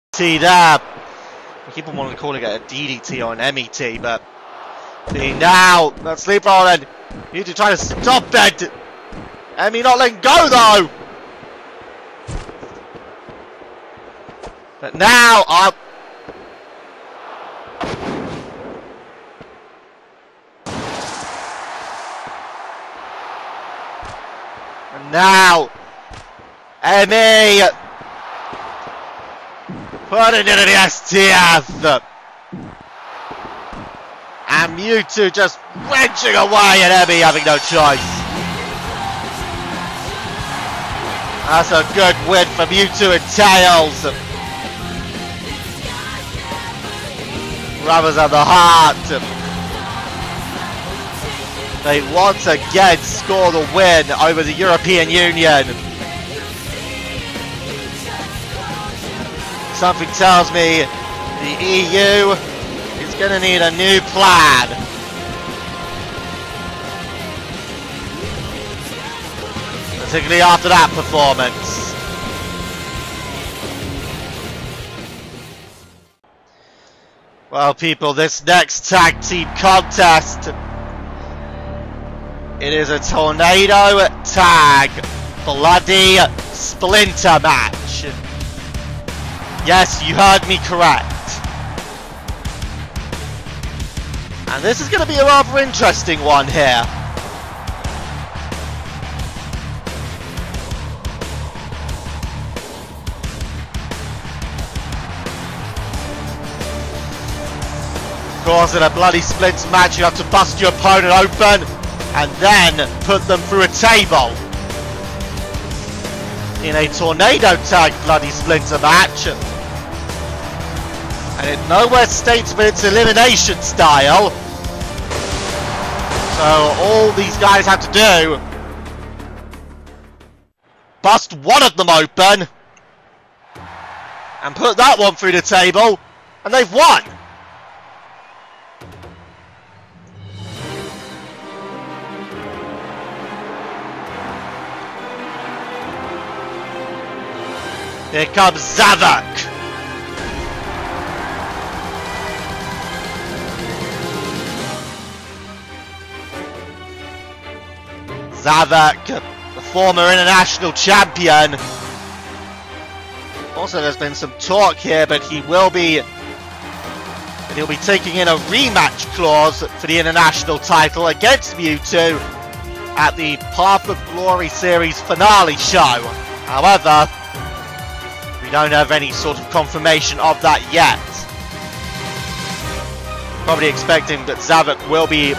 T there. I keep on wanting to call it a DDT or an MET, but now that sleep rolling. You need to try to stop it. Emmy not letting go though. But now and now Emmy put it into the STF. And Mewtwo just wrenching away at Emmy having no choice. That's a good win for Mewtwo and Tails. Brothers of the Heart. They once again score the win over the European Union. Something tells me the EU is going to need a new plan. Particularly after that performance. Well, people, this next tag team contest, it is a Tornado Tag Bloody Splinter match. Yes, you heard me correct. And this is going to be a rather interesting one here. Of course, in a Bloody Splinter match, you have to bust your opponent open and then put them through a table. In a Tornado Tag Bloody Splinter match, and it nowhere states but it's elimination style. So all these guys have to do, bust one of them open and put that one through the table, and they've won. Here comes Zavok. Zavok, the former international champion. Also, there's been some talk here, but he'll be taking in a rematch clause for the international title against Mewtwo at the Path of Glory Series finale show. However, we don't have any sort of confirmation of that yet. Probably expecting that Zavok will be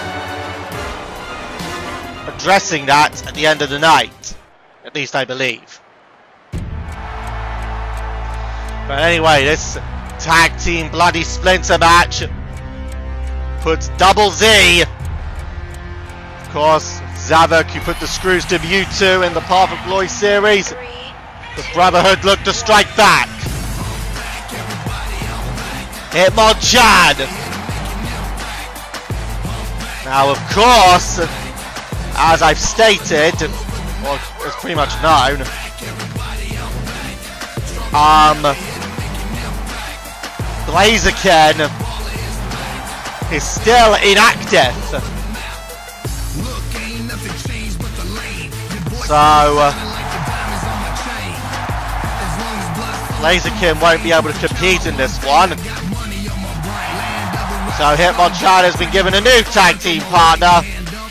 addressing that at the end of the night. At least I believe. But anyway, this tag team Bloody Splinter match puts Double Z. Of course, Zavok, who put the screws to Mewtwo in the Path of Glory series. The Brotherhood look to strike back. Hitmonchan. Now, of course, as I've stated, or it's pretty much known, Blaziken is still inactive. So Blaziken won't be able to compete in this one. So Hitmonchan has been given a new tag team partner.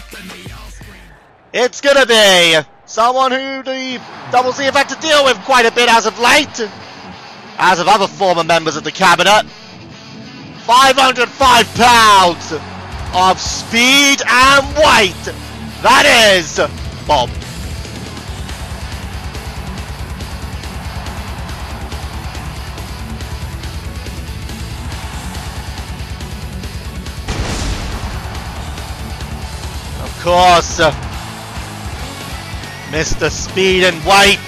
It's gonna be someone who the Double Z have had to deal with quite a bit as of late, as of other former members of the cabinet. 505 pounds of speed and weight. That is Bob. Of course, Mr. Speed and Weight.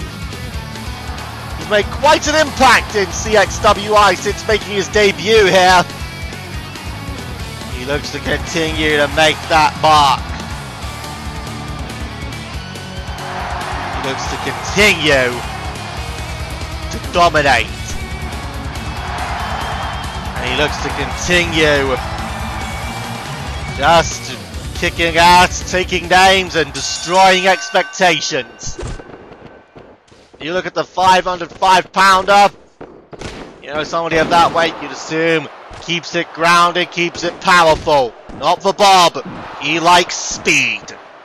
He's made quite an impact in CXWI since making his debut here. He looks to continue to make that mark. He looks to continue to dominate looks to continue just kicking ass, taking names, and destroying expectations. You look at the 505 pounder, you know, somebody of that weight, you'd assume, keeps it grounded, keeps it powerful. Not for Bob. He likes speed.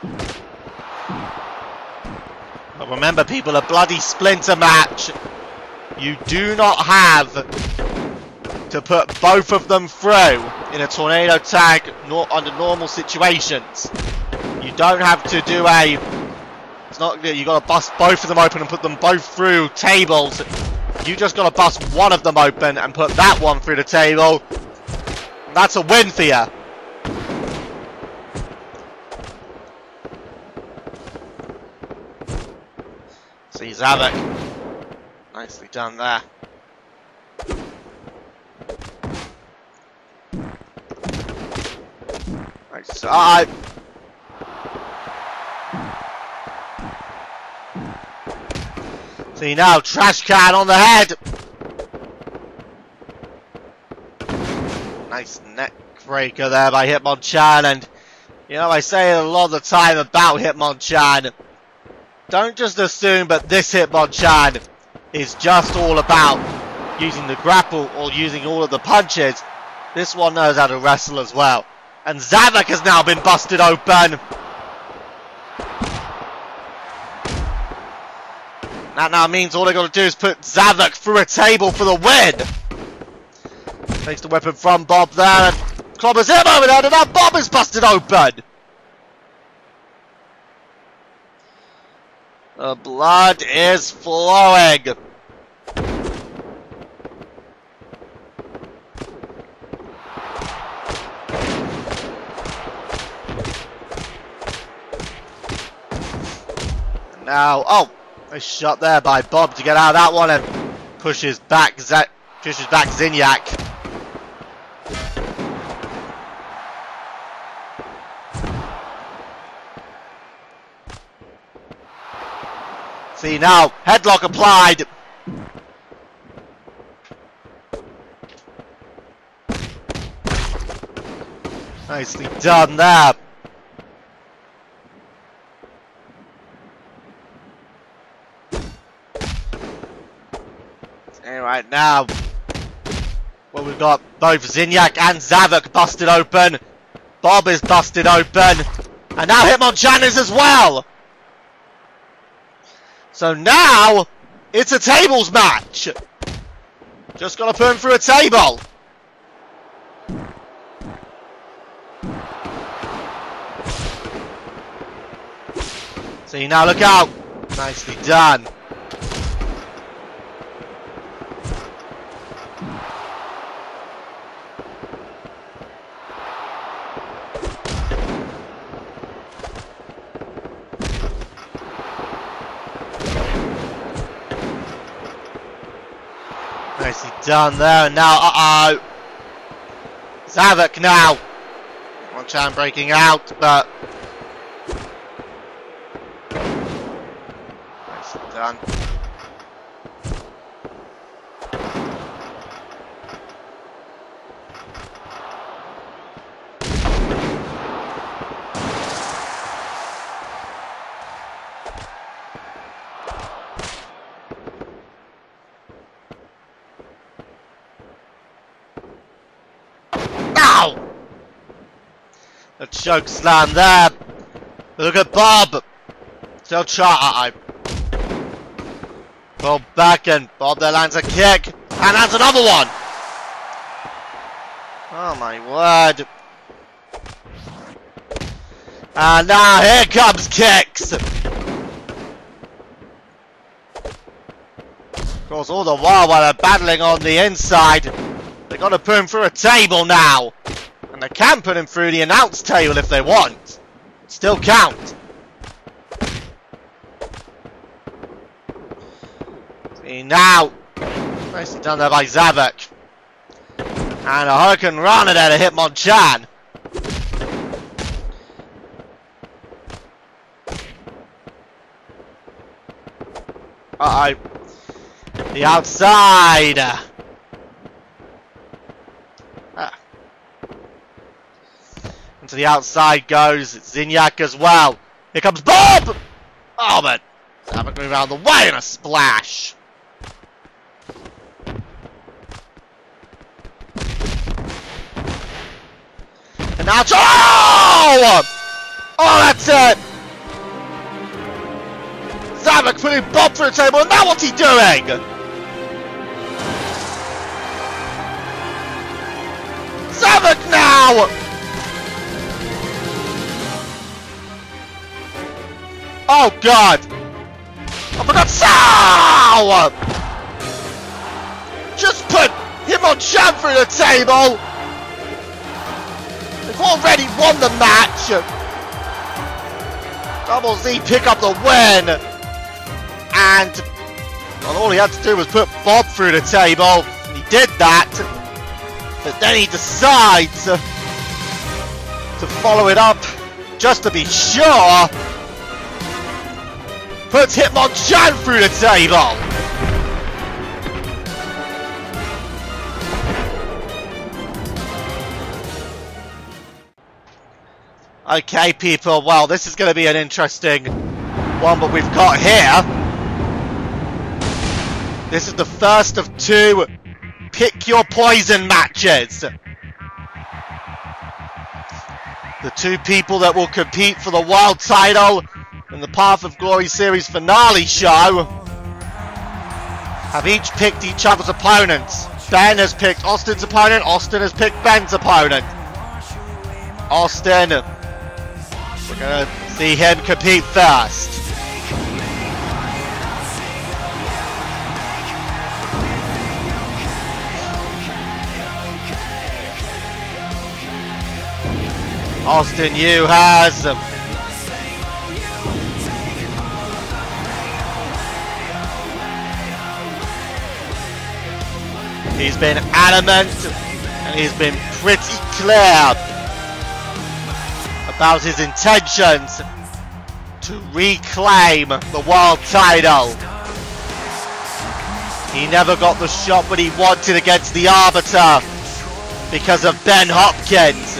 But remember, people, a bloody splinter match. You do not have to put both of them through in a tornado tag under normal situations. You don't have to do a... It's not... You got to bust both of them open and put them both through tables. You just got to bust one of them open and put that one through the table. That's a win for you. See Zavok. Nicely done there. Right side. See now, trash can on the head. Nice neck breaker there by Hitmonchan, and you know, I say it a lot of the time about Hitmonchan. Don't just assume that this Hitmonchan is just all about using the grapple or using all of the punches. This one knows how to wrestle as well. And Zavok has now been busted open. That now means all they got to do is put Zavok through a table for the win. Takes the weapon from Bob there and clobbers him over there, and now Bob is busted open. The blood is flowing. And now, oh, a shot there by Bob to get out of that one and pushes back Zinyak. See now, headlock applied. Nicely done there. And right now, well, we've got both Zinyak and Zavok busted open. Bob is busted open. And now Hitmonchan is as well. So now, it's a tables match. Just gotta put him through a table. See, now look out. Nicely done. Nicely done there, and now, Zavok now. Hitmonchan breaking out, but... Nicely done. A choke slam there. Look at Bob. Still try. Bob back and Bob there lands a kick. And lands another one. Oh my word. And now here comes kicks. Of course, all the while they're battling on the inside, they've got to put him through a table now. And they can put him through the announce table if they want. Still count. See now. Nicely done there by Zavok. And a Hurricane Rana there to Hitmonchan. Uh-oh. The outside. And to the outside goes Zinyak as well. Here comes Bob! Oh, but Zavok move out of the way and a splash. And now, oh! Oh, that's it! Zavok putting Bob through the table, and now what's he doing? Zavok now! Oh God! I forgot Sao! Just put him on Chan through the table! They've already won the match! Double Z pick up the win! And well, all he had to do was put Bob through the table. He did that. But then he decides to follow it up just to be sure. Puts Hitmonchan through the table. Okay, people, well, this is going to be an interesting one, but we've got here. This is the first of two Pick Your Poison matches. The two people that will compete for the world title in the Path of Glory Series finale show have each picked each other's opponents. Ben has picked Austin's opponent, Austin has picked Ben's opponent. Austin, we're going to see him compete first. Austin Yu has he's been adamant and he's been pretty clear about his intentions to reclaim the world title. He never got the shot that he wanted against the Arbiter because of Ben Hopkins.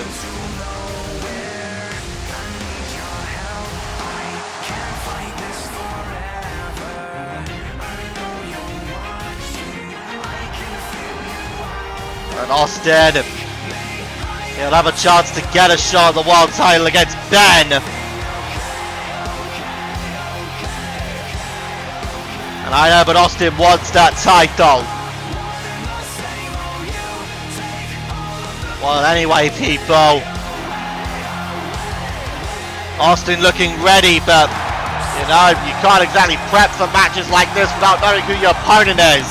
And Austin, he'll have a chance to get a shot at the world title against Ben. And I know, but Austin wants that title. Well, anyway, people, Austin looking ready, but you know, you can't exactly prep for matches like this without knowing who your opponent is.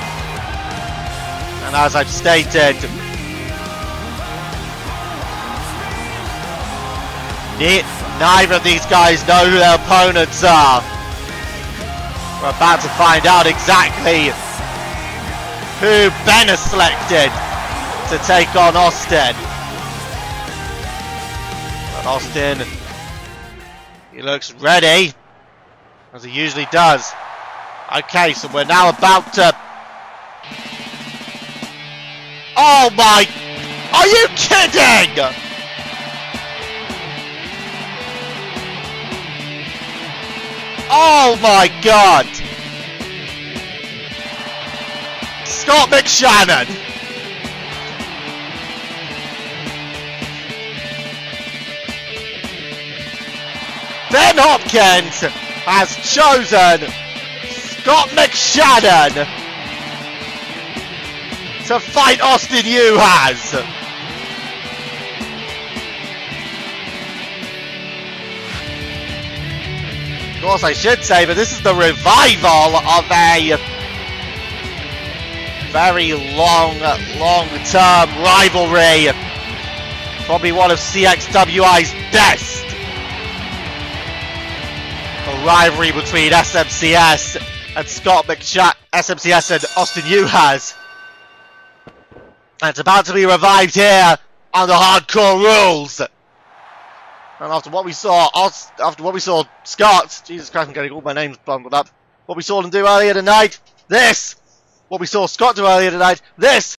And as I've stated, neither of these guys know who their opponents are. We're about to find out exactly who Ben has selected to take on Austin. But Austin, he looks ready, as he usually does. Okay, so we're now about to... Oh my... Are you kidding? Oh my God! Scott McShannon! Ben Hopkins has chosen Scott McShannon to fight Austin Yu has. Of course, I should say, but this is the revival of a very long-term rivalry. Probably one of CXWI's best. A rivalry between SMCS and Scott McShannon, SMCS and Austin Yu has. And it's about to be revived here under Hardcore Rules. And after what we saw, Scott, Jesus Christ, I'm getting all my names bundled up. What we saw him do earlier tonight, this. What we saw Scott do earlier tonight, this.